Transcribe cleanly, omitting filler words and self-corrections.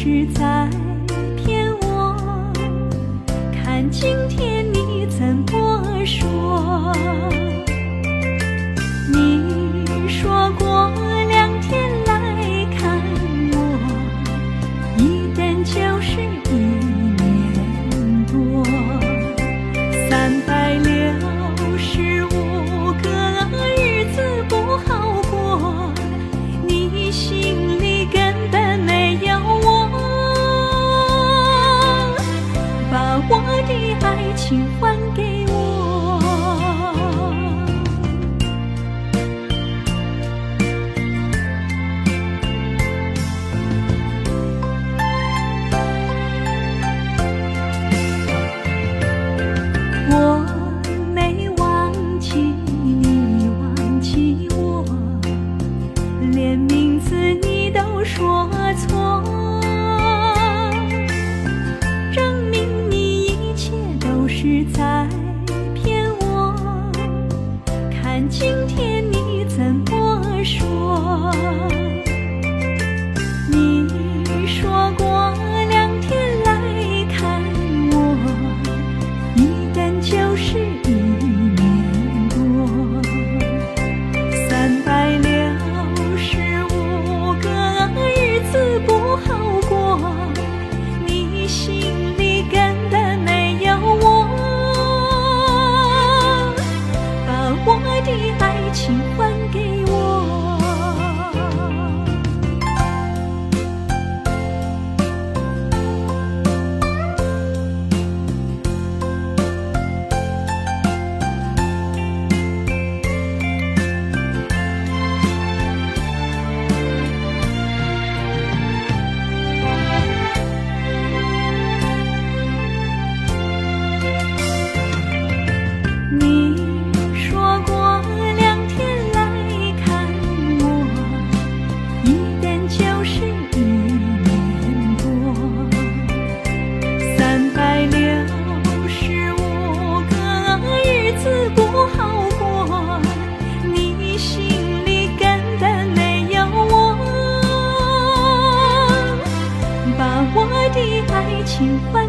是在骗我。看今天你怎么说？你说过2天来看我，一等就是1年多。365个日子不好过，你心里根本没有我。把我的爱情还给我。我没忘记你忘记我，连名字你都说错，证明你一切都是在骗我。看今天你怎么说？你说过2天来看我，一等就是1年多。365个日子不好过，你心里根本没有我。把我的爱情还给我。你说过2天来看我，一等就是1年多。365个日子不好过，你心里根本没有我。把我的爱情还